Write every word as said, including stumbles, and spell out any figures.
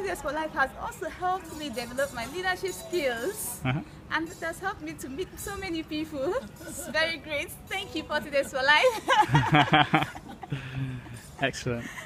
Fortidays for Life has also helped me develop my leadership skills. Uh-huh. And it has helped me to meet so many people. It's very great. Thank you, Fortidays for Life. Excellent.